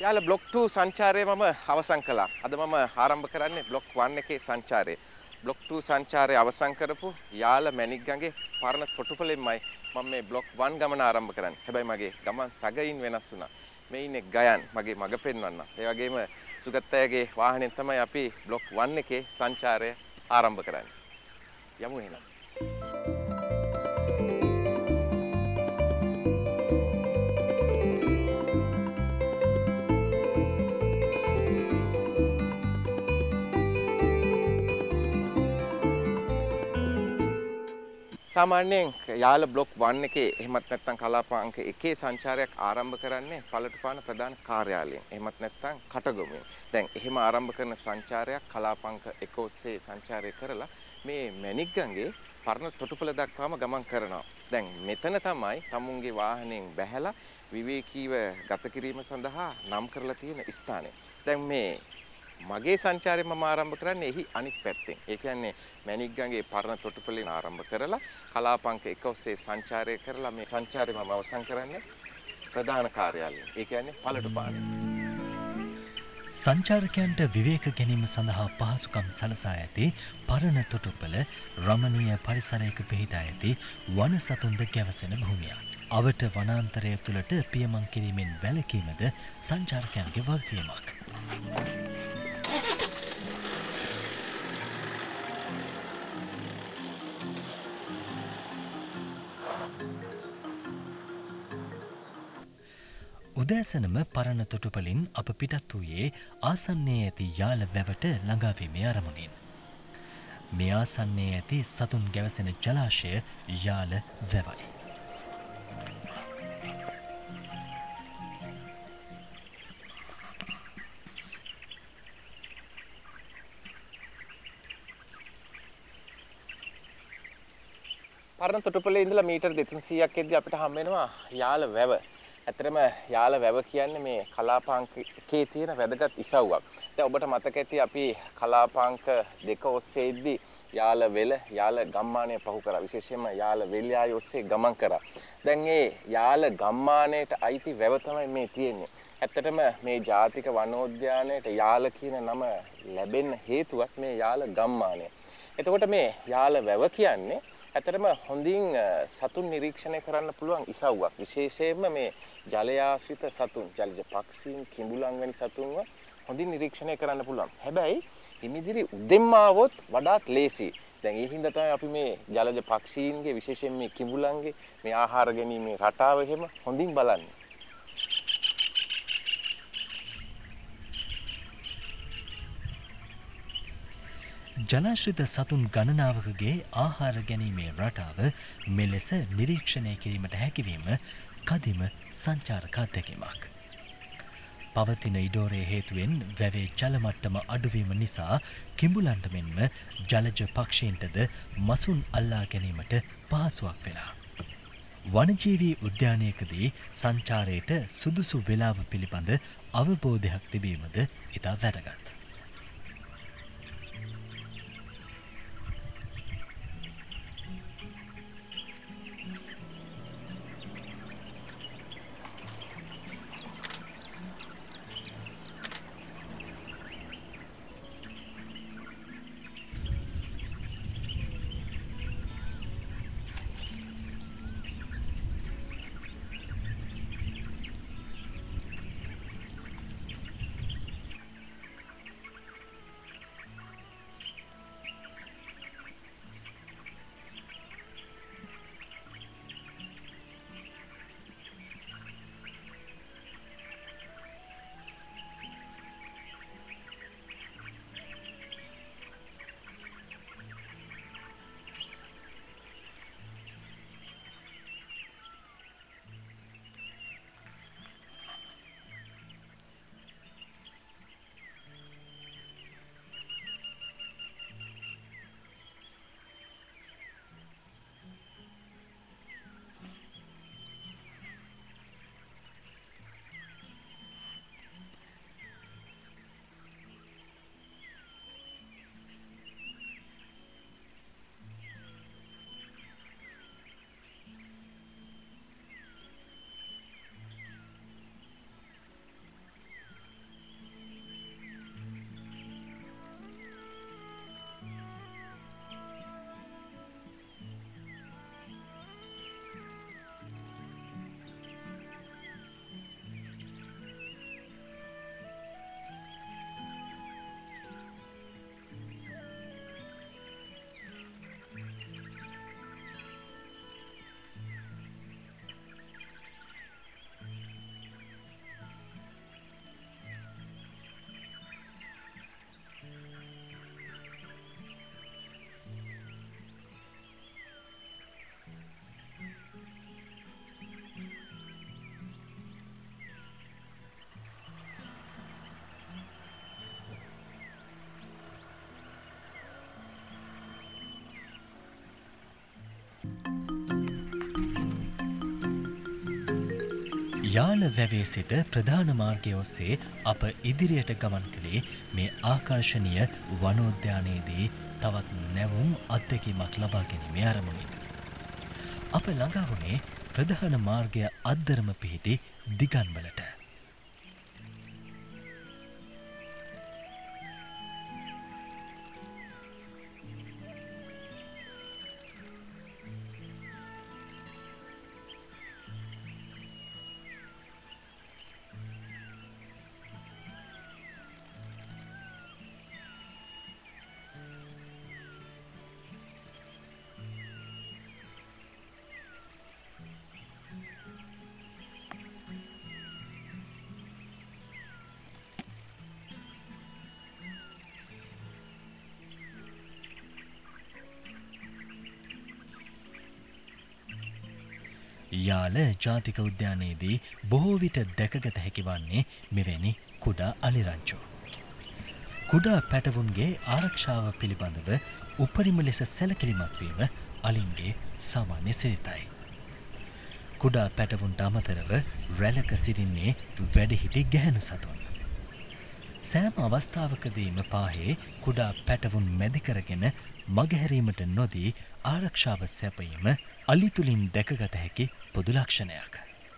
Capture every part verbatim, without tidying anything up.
යාළ block two සංචාරය මම අවසන් කළා. අද මම ආරම්භ කරන්නේ බ්ලොක් one එකේ සංචාරය. බ්ලොක් two සංචාරය අවසන් කරපු යාළ මැණික්ගඟේ පරණ තොටුපළෙන්මයි මම මේ බ්ලොක් one ගමන ආරම්භ කරන්නේ. හැබැයි මගේ ගමන් සගයින් වෙනස් වුණා. මේ ඉන්නේ ගයන් මගේ මග පෙන්වන්න. ඒ වගේම සුගත් අයගේ වාහනයෙන් තමයි අපි බ්ලොක් one එකේ සංචාරය ආරම්භ කරන්නේ. යමු එහෙනම්. සාමාන්‍යයෙන් යාළ බ්ලොක් one එකේ එහෙමත් නැත්නම් කලාපාංක එකේ සංචාරයක් ආරම්භ කරන්නේ පළටුපාන ප්‍රධාන කාර්යාලයෙන්. එහෙමත් නැත්නම් කටගොමුවෙන්. දැන් එහෙම ආරම්භ කරන සංචාරයක් කලාපාංක එක ඔස්සේ සංචාරය කරලා මේ මැණික්ගඟේ පරණ තොටුපළ දක්වාම ගමන් කරනවා. දැන් මෙතන තමයි තමුන්ගේ වාහනයෙන් බැහැලා විවේකීව ගත කිරීම සඳහා නම් කරලා තියෙන ස්ථානය. දැන් මේ මගේ සංචාරය මම ආරම්භ කරන්නේ එහි අනිත් පැත්තෙන්. ඒ කියන්නේ මැණික්ගඟේ පරණ තොටුපළෙන් ආරම්භ කරලා කලාපංක එක ඔස්සේ සංචාරය කරලා මේ සංචාරය මම අවසන් කරන්නේ ප්‍රධාන කාර්යාලයෙන්. ඒ කියන්නේ පළටුපානේ. සංචාරකයන්ට විවේක ගැනීම සඳහා පහසුකම් සලසා ඇති පරණ තොටුපළ රමණීය පරිසරයක පිහිටා ඇති වන සතුන්ද ගැවසෙන භූමියක්. අවට වනාන්තරය තුළට පියමන් කිරීමෙන් වැළකීමද සංචාරකයන්ගේ වගකීමක්. උදෑසනම පරණ තොටුපළින් අප පිටත් වූයේ ආසන්නයේ ඇති යාළ වැවට ළඟාවීමේ අරමුණින්. මේ ආසන්නයේ ඇති සතුන් ගැවසෙන ජලාශය යාළ වැවයි. පරණ තොටුපළේ ඉඳලා මීටර් දෙතුන්සීයක් එද්දී අපිට හම් වෙනවා යාළ වැව. ඇත්තටම යාළ වැව කියන්නේ මේ කලාපාංක එකේ තියෙන වැදගත් ඉසව්වක්. දැන් ඔබට මතක ඇති අපි කලාපාංක දෙක ඔස්සේ ඉද්දී යාළ වෙල යාළ ගම්මානය පහු කරා. විශේෂයෙන්ම යාළ වෙල්යාය ඔස්සේ ගමන් කරා. දැන් මේ යාළ ගම්මානයට අයිති වැව තමයි මේ තියෙන්නේ. ඇත්තටම මේ ජාතික වනෝද්‍යානයට යාළ කියන නම ලැබෙන්න හේතුවත් මේ යාළ ගම්මානය. එතකොට මේ යාළ වැව කියන්නේ ඇත්තටම හොඳින් සතුන් නිරීක්ෂණය කරන්න පුළුවන් ඉසව්වක්. විශේෂයෙන්ම මේ ජලයාශ්‍රිත සතුන්, ජලජ පක්ෂීන්, කිඹුලන් වැනි සතුන්ව හොඳින් නිරීක්ෂණය කරන්න පුළුවන්. හැබැයි හිමිදිරි උදෙන්ම ආවොත් වඩාත් ලේසි. දැන් ඒ හින්දා තමයි අපි මේ ජලජ පක්ෂීන්ගේ විශේෂයෙන් මේ කිඹුලන්ගේ මේ ආහාර ගැනීමේ රටාව එහෙම හොඳින් බලන්නේ. ජලාශ්‍රිත සතුන් ගණනාවකගේ ආහාර ගැනීමේ රටාව මෙලෙස නිරීක්ෂණය කිරීමට හැකිවීම කදිම සංචාරක අත්දැකීමක්. පවතින ඉඩෝරේ හේතුවෙන් වැවේ ජලමට්ටම අඩුවීම නිසා කිඹුලන්ට මෙන්ම ජලජ පක්ෂීන්ටද මසුන් අල්ලා ගැනීමට පහසුවක් වෙලා. වනජීවී උද්‍යානයකදී සංචාරයට සුදුසු වේලාව පිළිබඳ අවබෝධයක් තිබීමද ඉතා වැදගත්. යාල වැවේ සිට ප්‍රධාන මාර්ගය ඔස්සේ අප ඉදිරියට ගමන් කළේ මේ ආකර්ශනීය වනෝද්‍යානයේදී තවත් නැවුම් අත්දැකීමක් ලබා ගැනීමේ අරමුණින්. අප ළඟා වුණේ ප්‍රධාන මාර්ගය අද්දරම පිහිටි දිගන්වලට. යාල ජාතික උද්‍යානයේදී බොහෝ විට දැකගත හැකි වන්නේ මෙවැනි කුඩා අලිරංචු. කුඩා පැටවුන්ගේ ආරක්ෂාව පිළිබඳව උපරිම ලෙස සැලකිලිමත් වීම අලින්ගේ සාමාන්‍ය සිරිතයි. කුඩා පැටවුන්ට අමතරව රැළක සිටින්නේ වැඩිහිටි ගැහැණු සතුන්. සෑම අවස්ථාවකදීම පාහේ කුඩා පැටවුන් මැදි කරගෙන මගහැරීමට නොදී ආරක්ෂාව සැපයීම අලි තුලින් දැකගත හැකි පොදු ලක්ෂණයක්.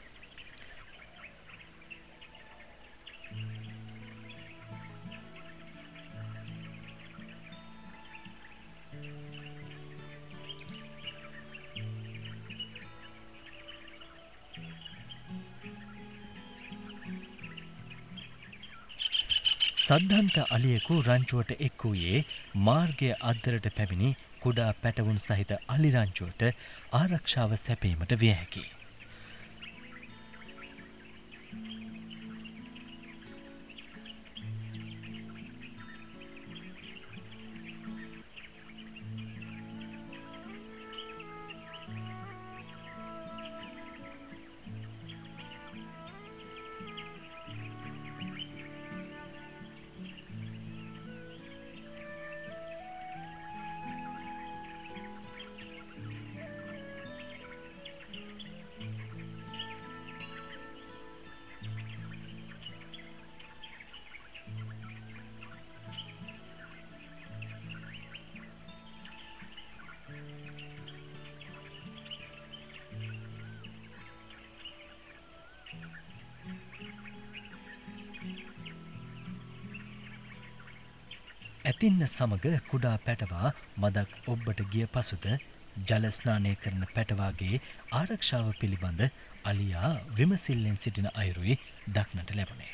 සද්ධන්ත අලියෙකු රංචුවට එක් වූයේ මාර්ගය අද්දරට පැමිණි කුඩා පැටවුන් සහිත අලි රංචුවට ආරක්ෂාව සැපීමට විය හැකියි. ඇතින්න සමග කුඩා පැටවා මදක් ඔබ්බට ගිය පසුද ජල ස්නානය කරන පැටවාගේ ආරක්ෂාව පිළිබඳ අලියා විමසිල්ලෙන් සිටින අයුරුයි දක්නට ලැබුණේ.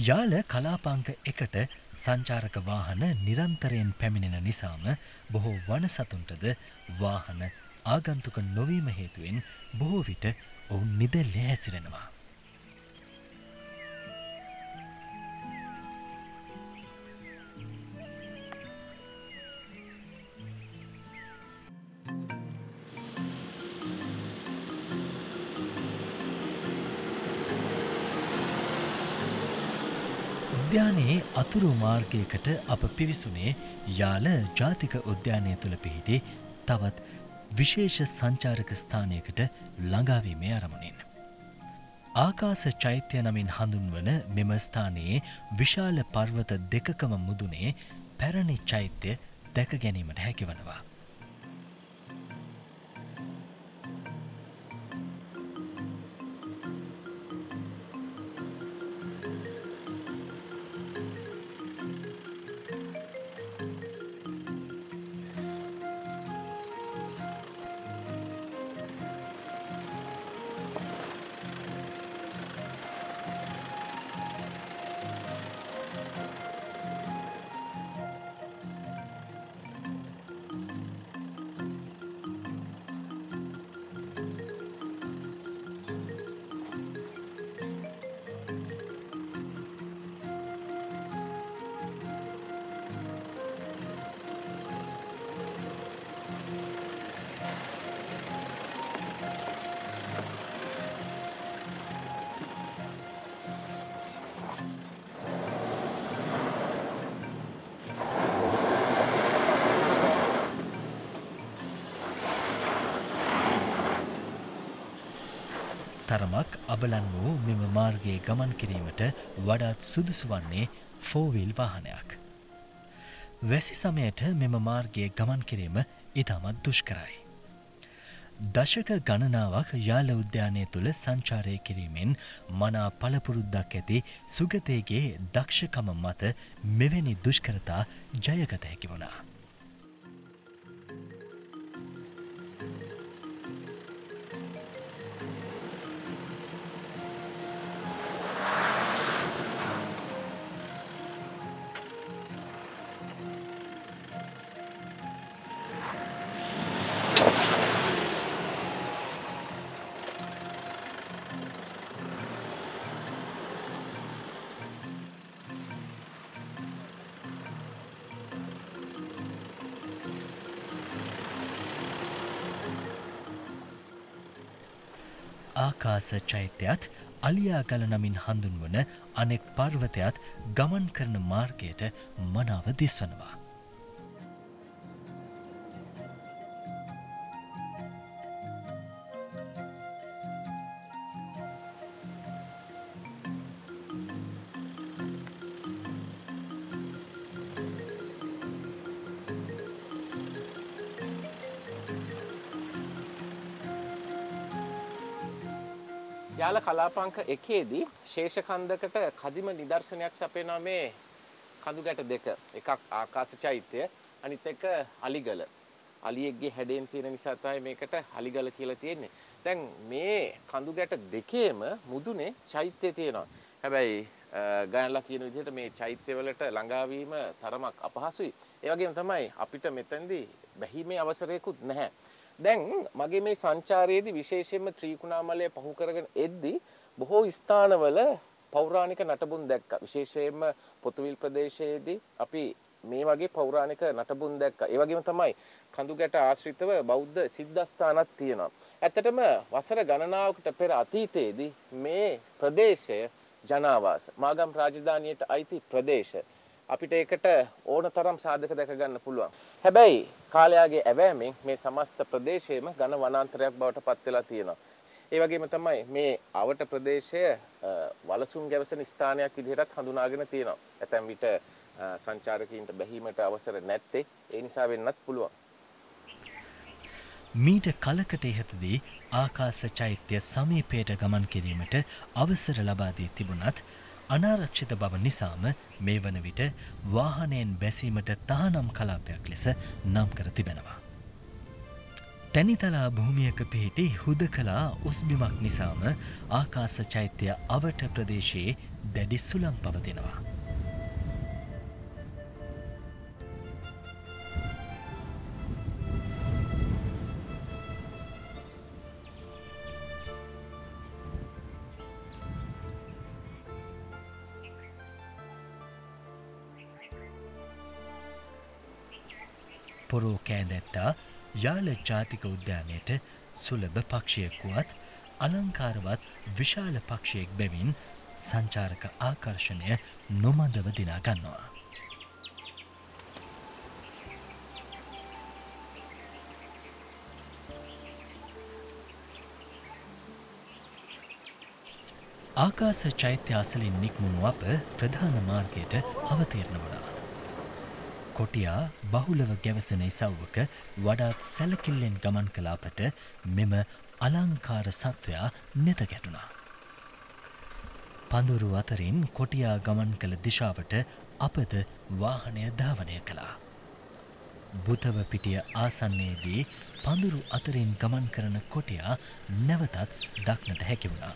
යාල කලාපාංක එකට සංචාරක වාහන නිරන්තරයෙන් පැමිණෙන නිසාම බොහෝ වන සතුන්ටද වාහන ආගන්තුක නොවීම හේතුවෙන් බොහෝ විට ඔවුන් නිදැල්ලේ හැසිරෙනවා. උද්‍යානයේ අතුරු මාර්ගයකට අප පිවිසුනේ යාල ජාතික උද්‍යානය තුළ පිහිටි තවත් විශේෂ සංචාරක ස්ථානයකට ළඟාවීමේ අරමුණින්. ආකාශ චෛත්‍ය නමින් හඳුන්වන මෙම ස්ථානයේ විශාල පර්වත දෙකකම මුදුනේ පැරණි චෛත්‍ය දැක ගැනීමට හැකිවනවා. තරමක් අබලන් වූ මෙම මාර්ගයේ ගමන් කිරීමට වඩාත් සුදුසු වන්නේ ෆෝවිල් වාහනයක්. වැසි සමයට මෙම මාර්ගයේ ගමන් කිරීම ඉතාමත් දුෂ්කරයි. දශක ගණනාවක් යාල උද්‍යානය තුළ සංචාරය කිරීමෙන් මනා පළපුරුද්දක් ඇති සුගතයගේ දක්ෂකම මත මෙවැනි දුෂ්කරතා ජයගත හැකි වුණා. ආකාශ චෛත්‍යයත් අලියාගල නමින් හඳුන්වන අනෙක් පර්වතයත් ගමන් කරන මාර්ගයට මනාව දිස්වනවා. යාල කලාපංක එකේදී ශේෂකන්දකට කදිම නිදර්ශනයක් සපයනවා මේ කඳු ගැට දෙක. එකක් ආකාශ චෛත්‍ය, අනිත් එක අලිගල. අලියෙක්ගේ හැඩයෙන් තියෙන නිසා තමයි මේකට අලිගල කියලා තියෙන්නේ. දැන් මේ කඳු ගැට දෙකේම මුදුනේ චෛත්‍ය තියෙනවා. හැබැයි ගානලා කියන විදිහට මේ චෛත්‍ය වලට ළඟා වීම තරමක් අපහසුයි. ඒ වගේම තමයි අපිට මෙතෙන්දී බැහිමේ අවසරයකුත් නැහැ. දැන් මගේ මේ සංචාරයේදී විශේෂයෙන්ම ත්‍රිකුණාමලය පහු කරගෙන එද්දී බොහෝ ස්ථානවල පෞරාණික නටබුන් දැක්කා. විශේෂයෙන්ම පොතුවිල් ප්‍රදේශයේදී අපි මේ වගේ පෞරාණික නටබුන් දැක්කා. ඒ වගේම තමයි කඳුගැට ආශ්‍රිතව බෞද්ධ සිද්ධාස්ථානක් තියෙනවා. ඇත්තටම වසර ගණනාවකට පෙර අතීතයේදී මේ ප්‍රදේශය ජනාවාස මාගම් රාජධානියට අයිති ප්‍රදේශ. අපිට ඒකට ඕන තරම් සාධක දැක ගන්න පුළුවන්. හැබැයි කාලයාගේ ඇවෑමෙන් මේ සමස්ත ප්‍රදේශයේම ඝන වනාන්තරයක් බවට පත් වෙලා තියෙනවා. ඒ වගේම තමයි මේ අවට ප්‍රදේශය වලසුන් ගැවසෙන ස්ථානයක් විදිහටත් හඳුනාගෙන තියෙනවා. ඇතැම් විට සංචාරකීන්ට බැහිමට අවසර නැත්තේ ඒ නිසා වෙන්නත් පුළුවන්. මීට කලකට ඉහතදී ආකාශ චෛත්‍ය සමීපයට ගමන් කිරීමට අවසර ලබා දී තිබුණත් අනාරක්ෂිත බව නිසාම මේ වන විට වාහනයෙන් බැසීමට තහනම් කලාපයක් ලෙස නම් කර තිබෙනවා. තැනිතලා භූමියක පිහිටි හුදකලා උස්බිමක් නිසාම ආකාශ චෛත්‍ය අවට ප්‍රදේශයේ දැඩි සුළං පවතිනවා. පොරෝ කෑදැත්තා යාල ජාතික උද්‍යානයට සුලභ පක්ෂියෙක් වුවත් අලංකාරවත් විශාල පක්ෂියෙක් බැවින් සංචාරක ආකර්ෂණය නොමදව දිනා ගන්නවා. ආකාශ චෛත්‍ය අසලින් නික්මුණු අප ප්‍රධාන මාර්ගයට අවතීර්ණ වුණා. කොටියා බහුලව ගැවසෙන ඉසව්වක වඩාත් සැලකිල්ලෙන් ගමන් කළ අපට මෙම අලංකාර සත්වයා නෙත ගැටුණා. පඳුරු අතරින් කොටියා ගමන් කළ දිශාවට අපද වාහනය ධාවනය කළා. බුතව පිටිය ආසන්නයේදී පඳුරු අතරින් ගමන් කරන කොටියා නැවතත් දක්නට හැකි වුණා.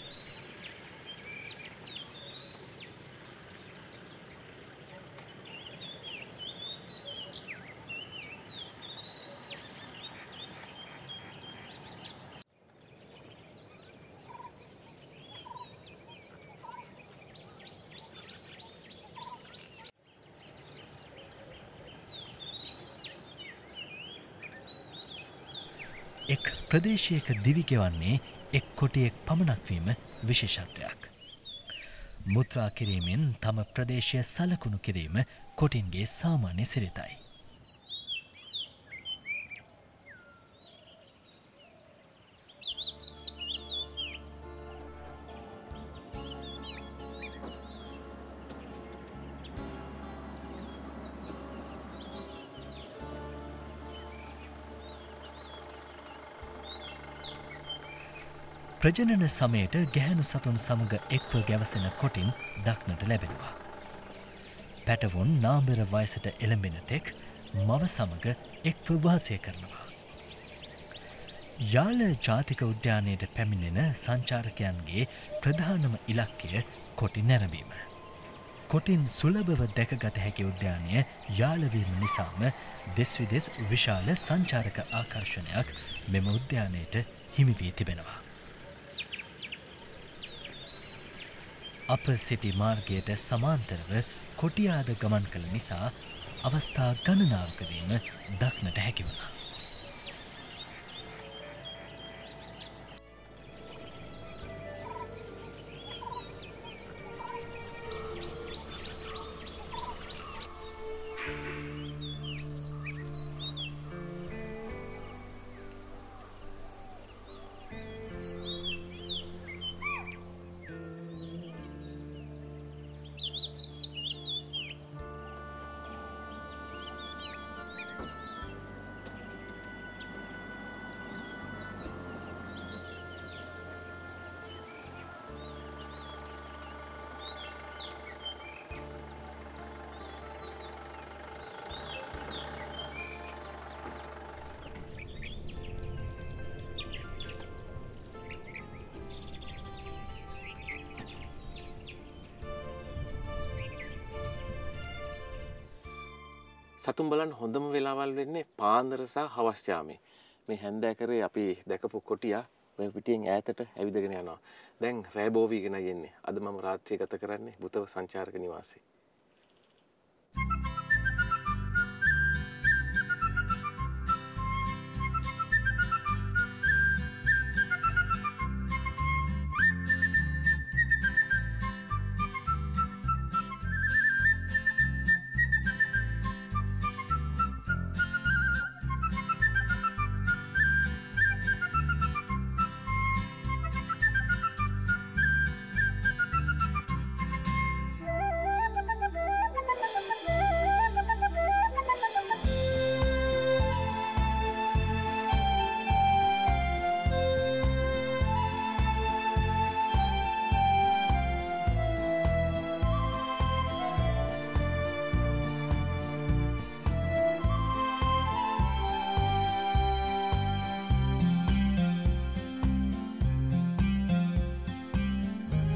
එක් ප්‍රදේශයක දිවි ගෙවන්නේ එක් කොටියෙක් පමණක් වීම විශේෂත්වයක්. මුත්‍රා කිරීමෙන් තම ප්‍රදේශය සලකුණු කිරීම කොටින්ගේ සාමාන්‍ය සිරිතයි. ප්‍රජනන සමයට ගැහැණු සතුන් සමග එක්ව ගැවසෙන කොටින් දක්නට ලැබෙනවා. පැටවුන් නාඹර වයසට එළඹෙන තෙක් මව සමග එක්ව වාසය කරනවා. යාල ජාතික උද්‍යානයට පැමිණෙන සංචාරකයන්ගේ ප්‍රධානම ඉලක්කය කොටි නැරඹීම. කොටින් සුලභව දැකගත හැකි උද්‍යානය යාලවීම නිසාම දෙස් විදෙස් විශාල සංචාරක ආකර්ෂණයක් මෙම උද්‍යානයට හිමි වී තිබෙනවා. අප සිටි මාර්ගයට සමාන්තරව කොටියාද ගමන් කළ නිසා අවස්ථා ගණනාවකදීම දක්නට හැකි වුණා. සතුන් බලන්න හොඳම වෙලාවල් වෙන්නේ පාන්දර සහ හවස් යාමේ. මේ හැන්දෑකරේ අපි දැකපු කොටියා ඔය පිටියෙන් ඈතට ඇවිදගෙන යනවා. දැන් රෑ බෝ වීගෙන යන්නේ. අද මම රාත්‍රිය ගත කරන්නේ බුතව සංචාරක නිවාසයේ.